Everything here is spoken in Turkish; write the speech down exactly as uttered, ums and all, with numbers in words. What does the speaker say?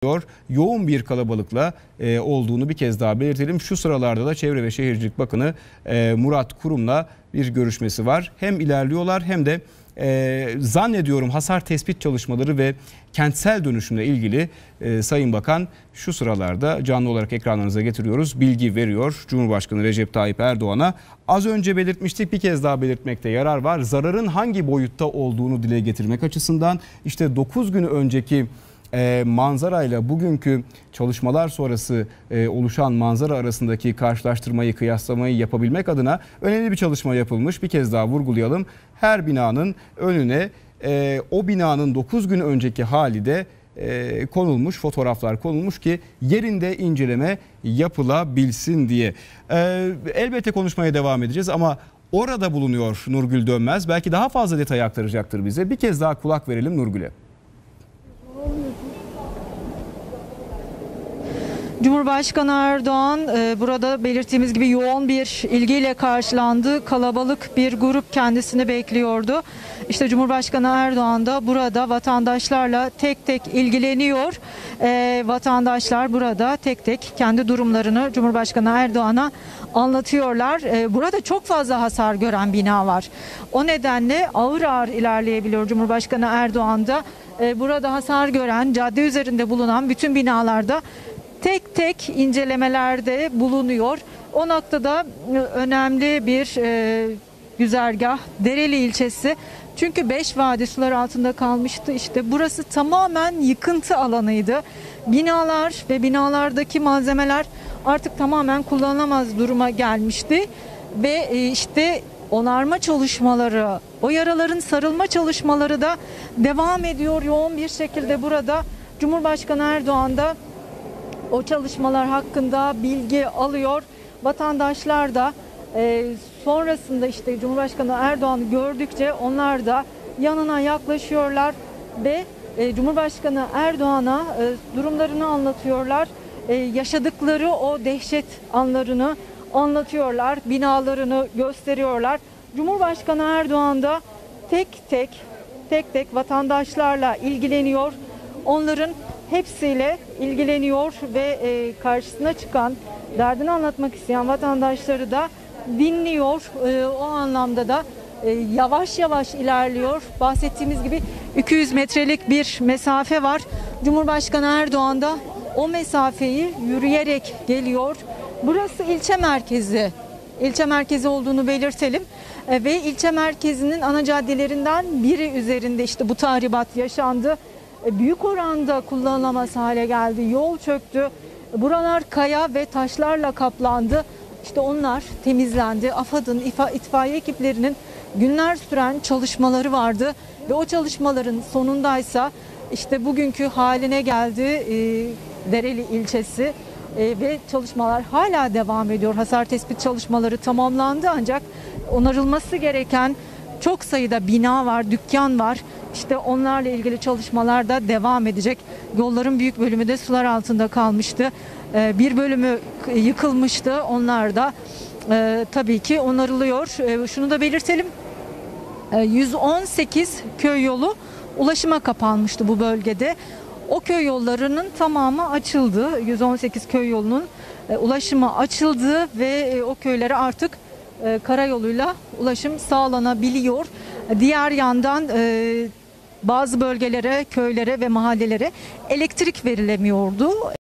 Yoğun bir kalabalıkla e, olduğunu bir kez daha belirtelim. Şu sıralarda da Çevre ve Şehircilik Bakanı e, Murat Kurum'la bir görüşmesi var. Hem ilerliyorlar hem de e, zannediyorum hasar tespit çalışmaları ve kentsel dönüşümle ilgili e, Sayın Bakan şu sıralarda canlı olarak ekranlarınıza getiriyoruz. Bilgi veriyor Cumhurbaşkanı Recep Tayyip Erdoğan'a. Az önce belirtmiştik, bir kez daha belirtmekte yarar var. Zararın hangi boyutta olduğunu dile getirmek açısından işte dokuz gün önceki E, manzarayla bugünkü çalışmalar sonrası e, oluşan manzara arasındaki karşılaştırmayı, kıyaslamayı yapabilmek adına önemli bir çalışma yapılmış. Bir kez daha vurgulayalım. Her binanın önüne e, o binanın dokuz gün önceki hali de e, konulmuş, fotoğraflar konulmuş ki yerinde inceleme yapılabilsin diye. E, elbette konuşmaya devam edeceğiz ama orada bulunuyor Nurgül Dönmez. Belki daha fazla detay aktaracaktır bize. Bir kez daha kulak verelim Nurgül'e. Cumhurbaşkanı Erdoğan burada belirttiğimiz gibi yoğun bir ilgiyle karşılandı. Kalabalık bir grup kendisini bekliyordu. İşte Cumhurbaşkanı Erdoğan da burada vatandaşlarla tek tek ilgileniyor. E, vatandaşlar burada tek tek kendi durumlarını Cumhurbaşkanı Erdoğan'a anlatıyorlar. E, burada çok fazla hasar gören bina var. O nedenle ağır ağır ilerleyebiliyor Cumhurbaşkanı Erdoğan da. E, burada hasar gören, cadde üzerinde bulunan bütün binalarda tek tek incelemelerde bulunuyor. O noktada önemli bir e, güzergah Dereli ilçesi. Çünkü beş vadi sular altında kalmıştı. İşte burası tamamen yıkıntı alanıydı. Binalar ve binalardaki malzemeler artık tamamen kullanılamaz duruma gelmişti. Ve e, işte onarma çalışmaları, o yaraların sarılma çalışmaları da devam ediyor yoğun bir şekilde burada. Cumhurbaşkanı Erdoğan da o çalışmalar hakkında bilgi alıyor. Vatandaşlar da e, sonrasında işte Cumhurbaşkanı Erdoğan'ı gördükçe onlar da yanına yaklaşıyorlar ve e, Cumhurbaşkanı Erdoğan'a e, durumlarını anlatıyorlar. E, yaşadıkları o dehşet anlarını anlatıyorlar. Binalarını gösteriyorlar. Cumhurbaşkanı Erdoğan da tek tek tek tek vatandaşlarla ilgileniyor. Onların hepsiyle ilgileniyor ve e, karşısına çıkan, derdini anlatmak isteyen vatandaşları da dinliyor. E, o anlamda da e, yavaş yavaş ilerliyor. Bahsettiğimiz gibi iki yüz metrelik bir mesafe var. Cumhurbaşkanı Erdoğan da o mesafeyi yürüyerek geliyor. Burası ilçe merkezi. İlçe merkezi olduğunu belirtelim. E, ve ilçe merkezinin ana caddelerinden biri üzerinde işte bu tahribat yaşandı. Büyük oranda kullanılamaz hale geldi. Yol çöktü. Buralar kaya ve taşlarla kaplandı. İşte onlar temizlendi. AFAD'ın, itfaiye ekiplerinin günler süren çalışmaları vardı. Ve o çalışmaların sonundaysa işte bugünkü haline geldi e, Dereli ilçesi. E, ve çalışmalar hala devam ediyor. Hasar tespit çalışmaları tamamlandı ancak onarılması gereken çok sayıda bina var, dükkan var. İşte onlarla ilgili çalışmalar da devam edecek. Yolların büyük bölümü de sular altında kalmıştı. Ee, bir bölümü yıkılmıştı. Onlar da e, tabii ki onarılıyor. E, şunu da belirtelim. E, yüz on sekiz köy yolu ulaşıma kapanmıştı bu bölgede. O köy yollarının tamamı açıldı. yüz on sekiz köy yolunun e, ulaşımı açıldı ve e, o köylere artık e, karayoluyla ulaşım sağlanabiliyor. Diğer yandan e, bazı bölgelere, köylere ve mahallelere elektrik verilemiyordu.